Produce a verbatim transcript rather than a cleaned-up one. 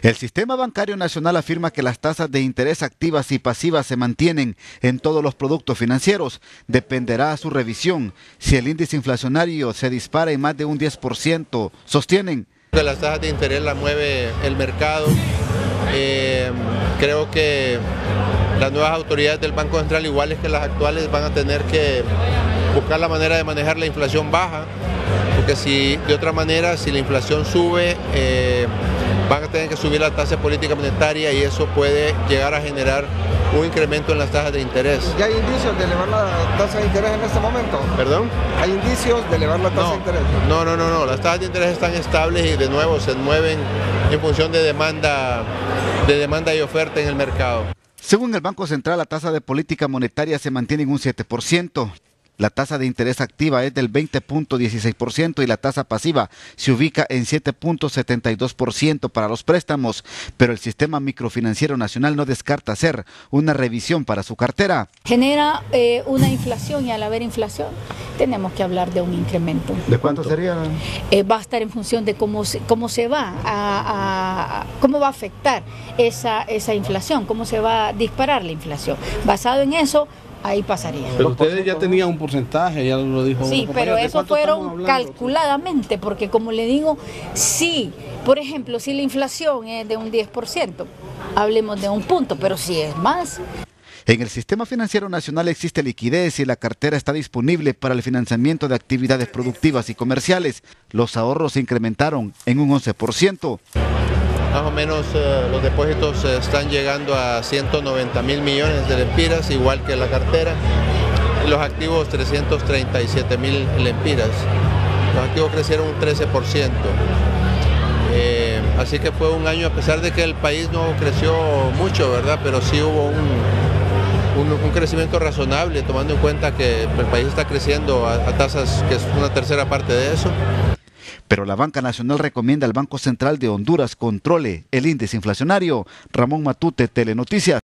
El Sistema Bancario Nacional afirma que las tasas de interés activas y pasivas se mantienen en todos los productos financieros. Dependerá su revisión. Si el índice inflacionario se dispara en más de un diez por ciento, sostienen. Las tasas de interés las mueve el mercado. Eh, creo que las nuevas autoridades del Banco Central, iguales que las actuales, van a tener que buscar la manera de manejar la inflación baja, porque si de otra manera, si la inflación sube, eh, van a tener que subir la tasa de política monetaria y eso puede llegar a generar un incremento en las tasas de interés. ¿Ya hay indicios de elevar la tasa de interés en este momento? ¿Perdón? ¿Hay indicios de elevar la tasa no, de interés? No, no, no, no, las tasas de interés están estables y de nuevo se mueven en función de demanda, de demanda y oferta en el mercado. Según el Banco Central, la tasa de política monetaria se mantiene en un siete por ciento. La tasa de interés activa es del veinte punto dieciséis por ciento y la tasa pasiva se ubica en siete punto setenta y dos por ciento para los préstamos, pero el Sistema Microfinanciero Nacional no descarta hacer una revisión para su cartera. Genera eh, una inflación y al haber inflación tenemos que hablar de un incremento. ¿De cuánto sería? Eh, va a estar en función de cómo se, cómo se va a, a cómo va a afectar esa, esa inflación, cómo se va a disparar la inflación. Basado en eso, ahí pasaría. Pero ustedes ya tenían un porcentaje, ya lo dijo. Sí, pero eso fueron calculadamente, porque como le digo, sí, por ejemplo, si la inflación es de un diez por ciento, hablemos de un punto, pero si es más. En el Sistema Financiero Nacional existe liquidez y la cartera está disponible para el financiamiento de actividades productivas y comerciales. Los ahorros se incrementaron en un once por ciento. Más o menos eh, los depósitos eh, están llegando a ciento noventa mil millones de lempiras, igual que la cartera. Y los activos trescientos treinta y siete mil lempiras. Los activos crecieron un trece por ciento. Eh, así que fue un año, a pesar de que el país no creció mucho, ¿verdad? Pero sí hubo un, un, un crecimiento razonable, tomando en cuenta que el país está creciendo a, a tasas que es una tercera parte de eso. Pero la Banca Nacional recomienda al Banco Central de Honduras controle el índice inflacionario. Ramón Matute, Telenoticias.